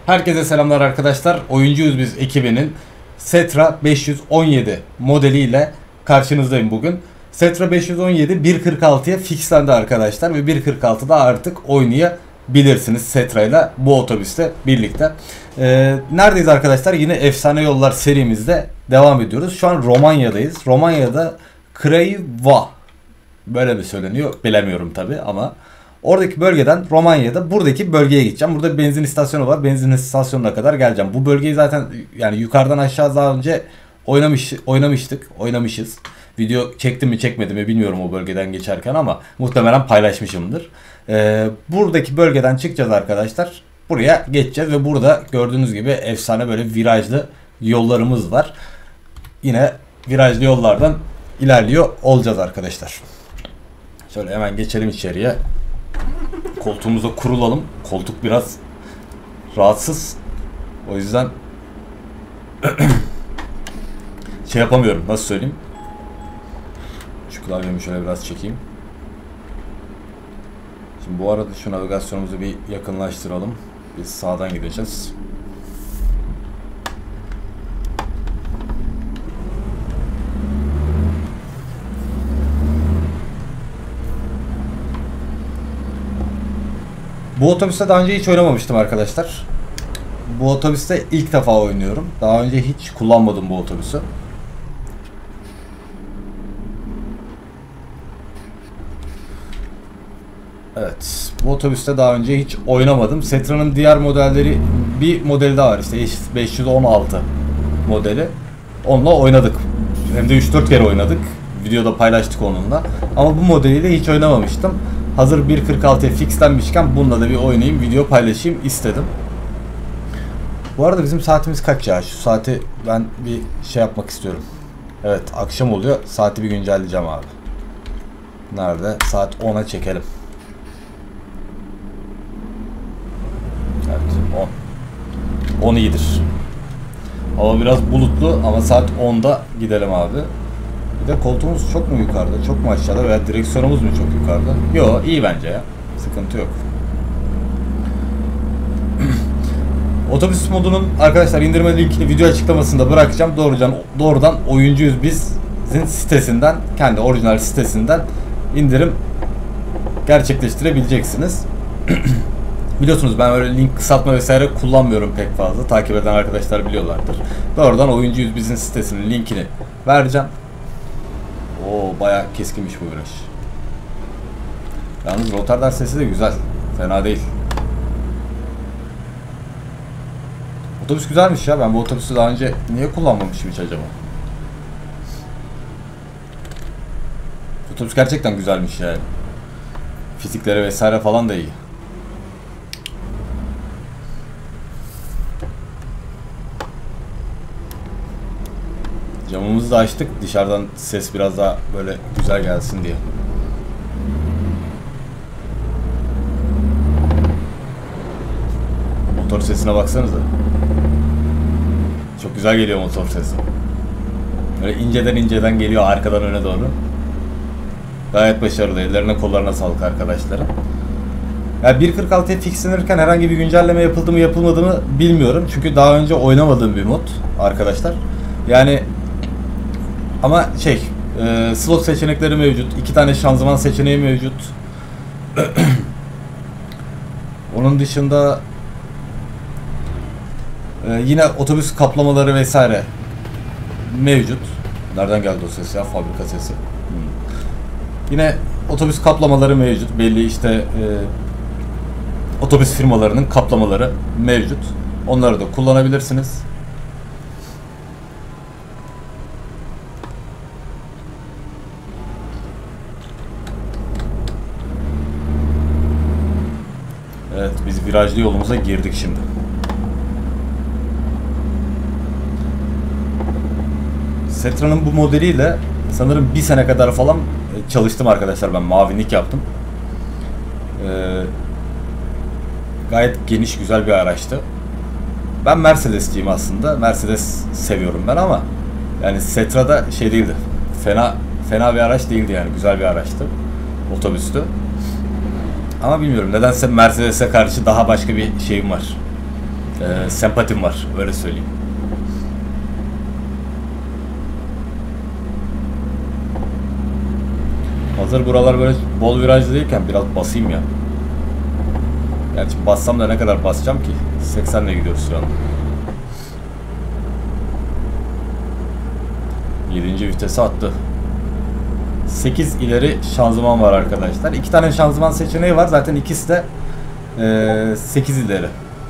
Herkese selamlar arkadaşlar. Oyuncuyuz biz ekibinin Setra 517 modeliyle karşınızdayım bugün. Setra 517 1.46'ya fixlendi arkadaşlar ve 1.46'da artık oynayabilirsiniz Setra ile bu otobüste birlikte. Neredeyiz arkadaşlar? Yine Efsane Yollar serimizde devam ediyoruz. Şu an Romanya'dayız. Romanya'da Craiova böyle mi söyleniyor bilemiyorum tabi ama oradaki bölgeden Romanya'da buradaki bölgeye gideceğim. Burada bir benzin istasyonu var. Benzin istasyonuna kadar geleceğim. Bu bölgeyi zaten yani yukarıdan aşağı daha önce oynamışız. Video çektim mi çekmedim mi bilmiyorum o bölgeden geçerken ama muhtemelen paylaşmışımdır. Buradaki bölgeden çıkacağız arkadaşlar. Buraya geçeceğiz ve burada gördüğünüz gibi efsane böyle virajlı yollarımız var. Yine virajlı yollardan ilerliyor olacağız arkadaşlar. Şöyle hemen geçelim içeriye. Koltuğumuza kurulalım. Koltuk biraz rahatsız. O yüzden şey yapamıyorum. Nasıl söyleyeyim? Şu klavyemi şöyle biraz çekeyim. Şimdi bu arada şu navigasyonumuzu bir yakınlaştıralım. Biz sağdan gideceğiz. Bu otobüste daha önce hiç oynamamıştım arkadaşlar. Bu otobüste ilk defa oynuyorum. Daha önce hiç kullanmadım bu otobüsü. Evet. Bu otobüste daha önce hiç oynamadım. Setra'nın diğer modelleri, bir modeli daha var işte 516 modeli. Onunla oynadık. Hem de 3-4 kere oynadık. Videoda paylaştık onunla. Ama bu modeliyle hiç oynamamıştım. Hazır 1.46'ya fixlenmişken bununla da bir oynayayım, video paylaşayım istedim. Bu arada bizim saatimiz kaç ya? Şu saati ben bir şey yapmak istiyorum. Evet, akşam oluyor. Saati bir güncelleyeceğim abi. Nerede? Saat 10'a çekelim. Evet, 10. 10 iyidir. Hava biraz bulutlu ama saat 10'da gidelim abi. Bir de koltuğumuz çok mu yukarıda, çok mu aşağıda veya direksiyonumuz mu çok yukarıda? Yo, iyi bence ya. Sıkıntı yok. Otobüs modunun arkadaşlar indirme linkini video açıklamasında bırakacağım. Doğrudan Oyuncuyuz Biz'in sitesinden, kendi orijinal sitesinden indirim gerçekleştirebileceksiniz. Biliyorsunuz ben öyle link kısaltma vesaire kullanmıyorum pek fazla. Takip eden arkadaşlar biliyorlardır. Doğrudan Oyuncuyuz Biz'in sitesinin linkini vereceğim. Oo, bayağı keskinmiş bu viraj. Yalnız Rotterdam sesi de güzel. Fena değil. Otobüs güzelmiş ya. Ben bu otobüsü daha önce niye kullanmamışım hiç acaba? Otobüs gerçekten güzelmiş yani. Fizikleri vesaire falan da iyi. Camımızı da açtık. Dışarıdan ses biraz daha böyle güzel gelsin diye. Motor sesine baksanıza. Çok güzel geliyor motor sesi. Böyle inceden geliyor arkadan öne doğru. Gayet başarılı. Ellerine kollarına sağlık arkadaşlarım. Yani 1.46'ya fixlenirken herhangi bir güncelleme yapıldı mı yapılmadı mı bilmiyorum. Çünkü daha önce oynamadığım bir mod arkadaşlar. Yani ama slot seçenekleri mevcut. 2 tane şanzıman seçeneği mevcut. Onun dışında yine otobüs kaplamaları vesaire mevcut. Nereden geldi o ses ya? Fabrika sesi. Yine otobüs kaplamaları mevcut. Belli işte otobüs firmalarının kaplamaları mevcut. Onları da kullanabilirsiniz. Evet, biz virajlı yolumuza girdik şimdi. Setra'nın bu modeliyle sanırım bir sene kadar falan çalıştım arkadaşlar. Ben mavinlik yaptım. Gayet geniş, güzel bir araçtı. Ben Mercedes'ciyim aslında. Mercedes seviyorum ben ama yani Setra'da şey değildi. Fena bir araç değildi yani. Güzel bir araçtı. Otobüstü. Ama bilmiyorum nedense Mercedes'e karşı daha başka bir şeyim var. sempatim var, öyle söyleyeyim. Hazır buralar böyle bol virajlı değilken biraz basayım ya. Gerçi bassam da ne kadar basacağım ki? 80 ile gidiyoruz şu an. 7. vitese attı. 8 ileri şanzıman var arkadaşlar. 2 tane şanzıman seçeneği var. Zaten ikisi de 8 ileri.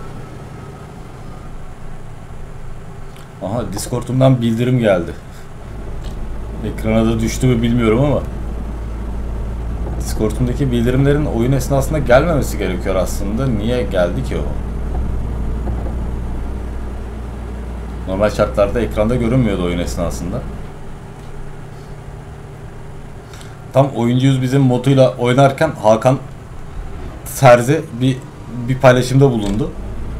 Aha, Discord'umdan bildirim geldi. Ekrana da düştü mü bilmiyorum ama Discord'umdaki bildirimlerin oyun esnasında gelmemesi gerekiyor aslında. Niye geldi ki o? Normal şartlarda ekranda görünmüyordu oyun esnasında. Tam oyuncuyuz bizim moduyla oynarken Hakan Terzi bir paylaşımda bulundu.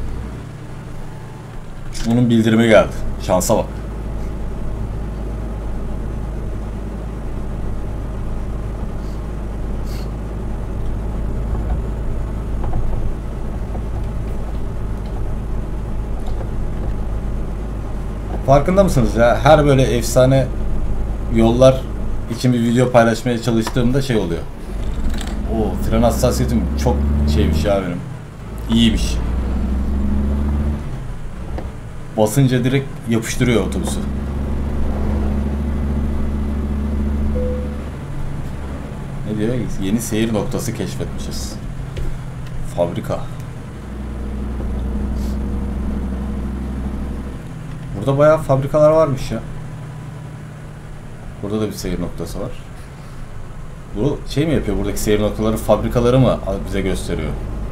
Bunun bildirimi geldi. Şansa bak. Farkında mısınız ya? Her böyle efsane yollar için bir video paylaşmaya çalıştığımda şey oluyor. O fren hassasiyetim çok şeymiş ya benim. İyiymiş. Basınca direkt yapıştırıyor otobüsü. Ne diyor? Yeni seyir noktası keşfetmişiz. Fabrika. Burada bayağı fabrikalar varmış ya. Burada da bir seyir noktası var. Bu şey mi yapıyor? Buradaki seyir noktaları fabrikaları mı bize gösteriyor?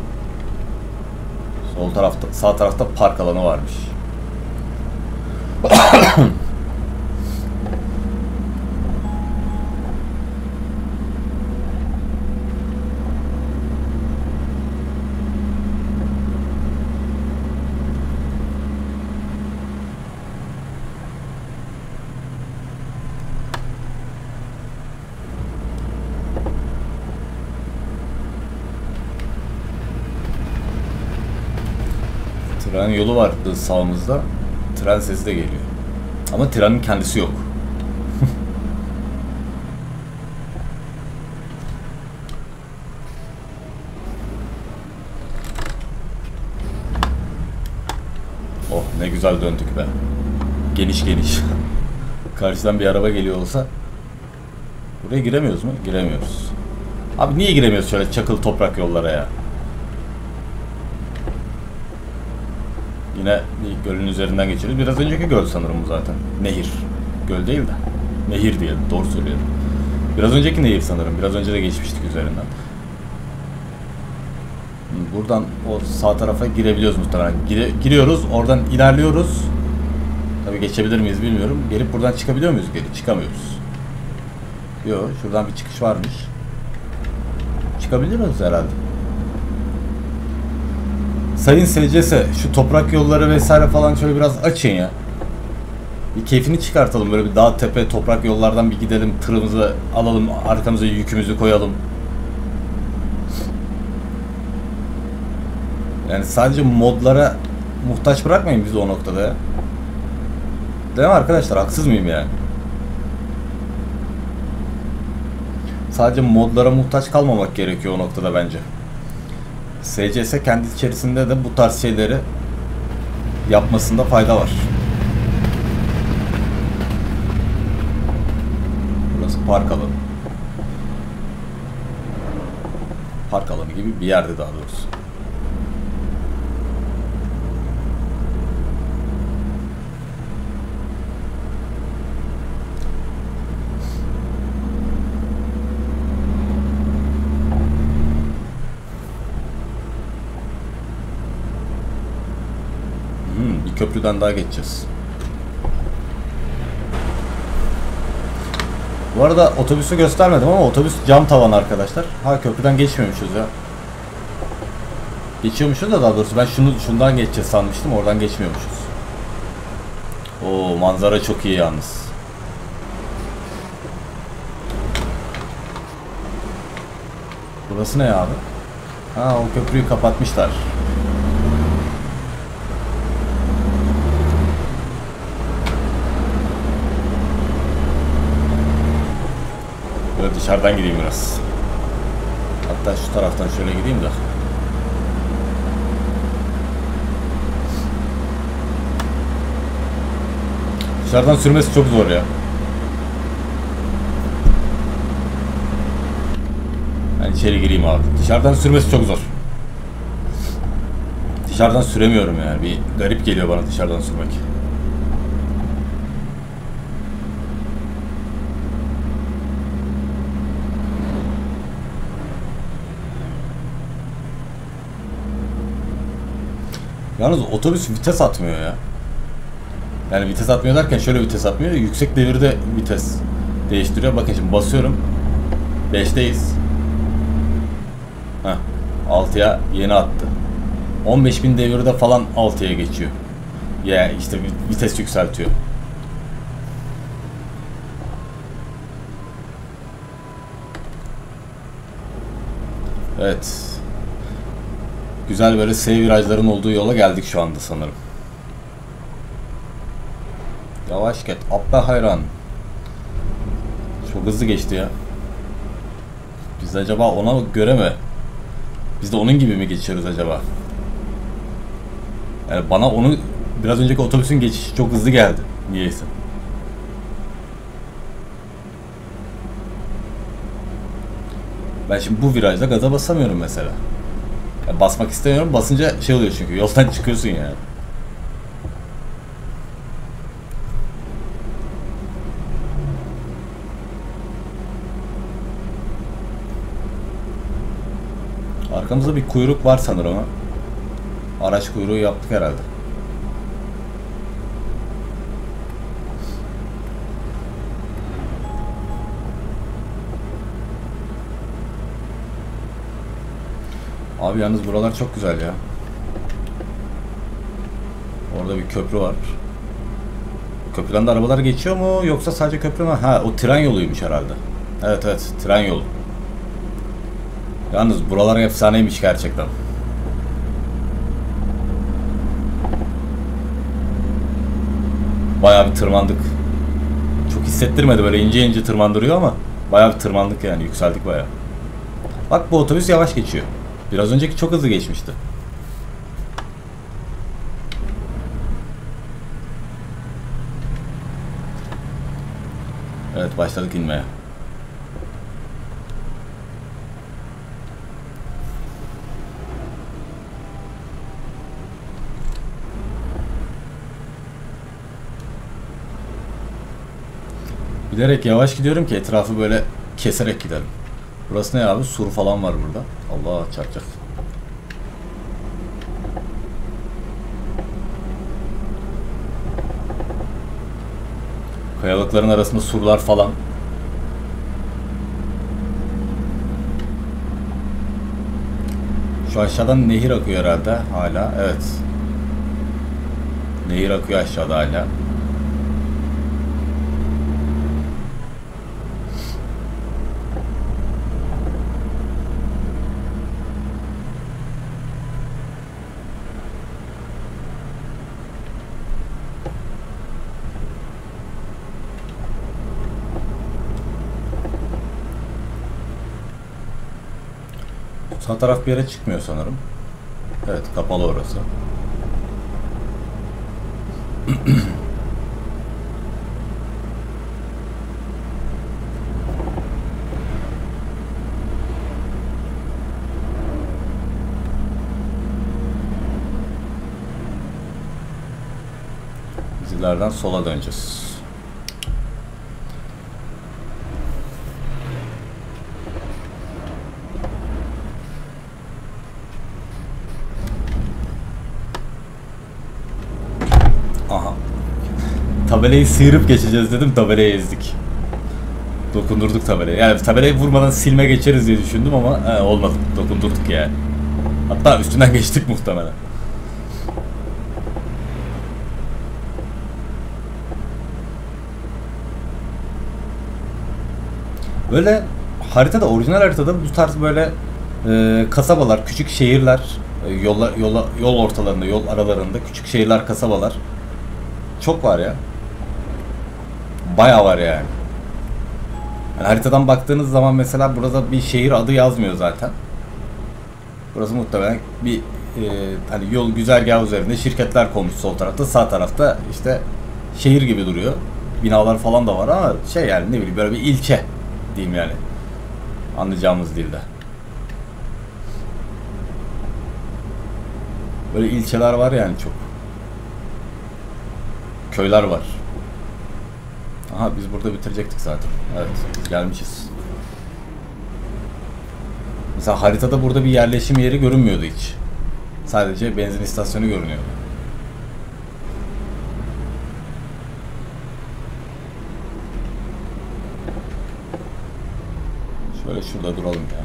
Sol tarafta, sağ tarafta park alanı varmış. Tren yolu vardı sağımızda. Tren sesi de geliyor. Ama trenin kendisi yok. Oh, ne güzel döndük be. Geniş geniş. Karşıdan bir araba geliyor olsa. Buraya giremiyoruz mu? Giremiyoruz. Abi niye giremiyoruz şöyle çakıl toprak yollara ya? Yine bir gölün üzerinden geçiyoruz. Biraz önceki göl sanırım bu zaten. Nehir. Göl değil de. Nehir diyelim. Doğru söylüyorum. Biraz önceki nehir sanırım. Biraz önce de geçmiştik üzerinden. Buradan o sağ tarafa girebiliyoruz muhtemelen. Giriyoruz. Oradan ilerliyoruz. Tabii geçebilir miyiz bilmiyorum. Gelip buradan çıkabiliyor muyuz geri? Çıkamıyoruz. Yok. Şuradan bir çıkış varmış. Çıkabiliyoruz herhalde. Sayın SCS, şu toprak yolları vesaire falan şöyle biraz açın ya. Bir keyfini çıkartalım, böyle bir dağ tepe toprak yollardan bir gidelim, tırımızı alalım, arkamıza yükümüzü koyalım. Yani sadece modlara muhtaç bırakmayın bizi o noktada ya. Değil mi arkadaşlar, haksız mıyım yani? Sadece modlara muhtaç kalmamak gerekiyor o noktada bence. SCS kendi içerisinde de bu tarz şeyleri yapmasında fayda var. Burası park alanı. Park alanı gibi bir yerde daha doğrusu. Bir köprüden daha geçeceğiz. Bu arada otobüsü göstermedim ama otobüs cam tavan arkadaşlar. Ha, köprüden geçmiyormuşuz ya. Geçiyormuşuz da daha doğrusu ben şundan geçeceğiz sanmıştım, oradan geçmiyormuşuz. Oo, manzara çok iyi yalnız. Burası ne abi? Ha, o köprüyü kapatmışlar. Dışarıdan gideyim biraz. Hatta şu taraftan şöyle gideyim de. Dışarıdan sürmesi çok zor ya. Ben içeri gireyim abi. Dışarıdan sürmesi çok zor. Dışarıdan süremiyorum yani. Bir garip geliyor bana dışarıdan sürmek. Yalnız otobüs vites atmıyor ya. Yani vites atmıyor derken şöyle vites atmıyor. Yüksek devirde vites değiştiriyor. Bakın şimdi basıyorum. 5'teyiz. Heh. 6'ya yeni attı. 15.000 devirde falan 6'ya geçiyor. Ya işte vites yükseltiyor. Evet. Güzel böyle S virajların olduğu yola geldik şu anda sanırım. Yavaş git. Abba hayran. Çok hızlı geçti ya. Biz acaba ona göre mi? Biz de onun gibi mi geçiyoruz acaba? Yani bana onu biraz önceki otobüsün geçişi çok hızlı geldi. Niyeyse. Ben şimdi bu virajda gaza basamıyorum mesela. Yani basmak istemiyorum. Basınca şey oluyor çünkü. Yoldan çıkıyorsun yani. Arkamızda bir kuyruk var sanırım ama. Araç kuyruğu yaptık herhalde. Abi yalnız buralar çok güzel ya. Orada bir köprü var. Köprüden de arabalar geçiyor mu yoksa sadece köprü mü? Ha, o tren yoluymuş herhalde. Evet evet, tren yolu. Yalnız buralar efsaneymiş gerçekten. Bayağı bir tırmandık. Çok hissettirmedi, böyle ince ince tırmandırıyor ama bayağı bir tırmandık yani, yükseldik bayağı. Bak bu otobüs yavaş geçiyor. Biraz önceki çok hızlı geçmişti. Evet, başladık inmeye. Bilerek yavaş gidiyorum ki etrafı böyle keserek gidelim. Burası ne abi? Sur falan var burada. Allah çarpacak. Kayalıkların arasında surlar falan. Şu aşağıdan nehir akıyor herhalde hala. Evet. Nehir akıyor aşağıda hala. Sağ taraf bir yere çıkmıyor sanırım. Evet, kapalı orası. Biz ileriden sola döneceğiz. Aha. Tabelayı sıyırıp geçeceğiz dedim, tabelayı ezdik. Dokundurduk tabelayı. Yani tabelayı vurmadan silme geçeriz diye düşündüm ama olmadı. Dokundurduk yani. Hatta üstünden geçtik muhtemelen. Böyle haritada, orijinal haritada bu tarz böyle kasabalar, küçük şehirler, yol ortalarında, yol aralarında küçük şehirler, kasabalar çok var ya. Bayağı var yani. Yani haritadan baktığınız zaman mesela burada bir şehir adı yazmıyor zaten. Burası muhtemelen bir hani yol güzergahı üzerinde şirketler konmuş sol tarafta, sağ tarafta işte şehir gibi duruyor. Binalar falan da var ama şey yani ne bileyim böyle bir ilçe diyeyim yani. Anlayacağımız dilde. Böyle ilçeler var yani çok. Köyler var. Aha biz burada bitirecektik zaten. Evet gelmişiz. Mesela haritada burada bir yerleşim yeri görünmüyordu hiç. Sadece benzin istasyonu görünüyor. Şöyle şurada duralım ya.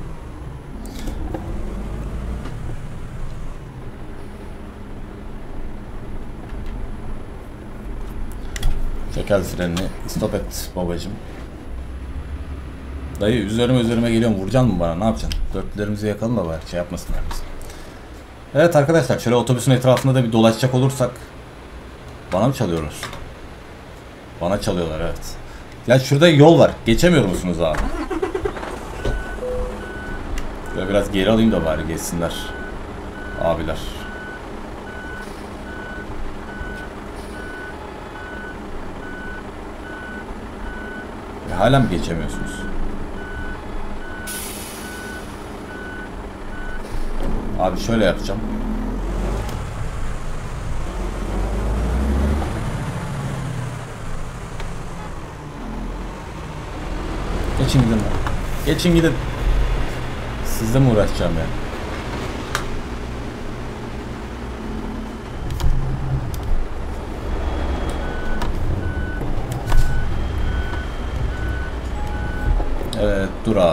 Çekel frenini. Stop et babacım. Dayı üzerime geliyorum. Vuracaksın mı bana? Ne yapacaksın? Dörtlerimizi yakalım da bari şey yapmasınlar bizi. Evet arkadaşlar şöyle otobüsün etrafında da bir dolaşacak olursak. Bana mı çalıyorlar? Bana çalıyorlar evet. Ya şurada yol var. Geçemiyor musunuz abi? Böyle biraz geri alayım da bari geçsinler. Abiler. Hala mı geçemiyorsunuz? Abi şöyle yapacağım. Geçin gidin. Geçin gidin. Sizle mi uğraşacağım ya? Evet dur abi.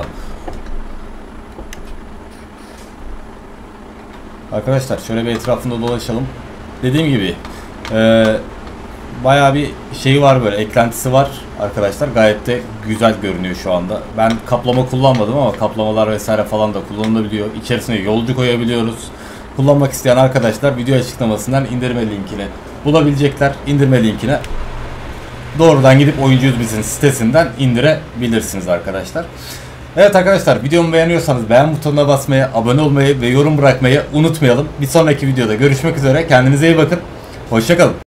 Arkadaşlar şöyle bir etrafında dolaşalım. Dediğim gibi bayağı bir şey var böyle eklentisi var arkadaşlar. Gayet de güzel görünüyor şu anda. Ben kaplama kullanmadım ama kaplamalar vesaire falan da kullanılabiliyor. İçerisine yolcu koyabiliyoruz. Kullanmak isteyen arkadaşlar video açıklamasından indirme linkini bulabilecekler. İndirme linkine doğrudan gidip Oyuncuyuz Biz'in sitesinden indirebilirsiniz arkadaşlar. Evet arkadaşlar videomu beğeniyorsanız beğen butonuna basmayı, abone olmayı ve yorum bırakmayı unutmayalım. Bir sonraki videoda görüşmek üzere. Kendinize iyi bakın. Hoşça kalın.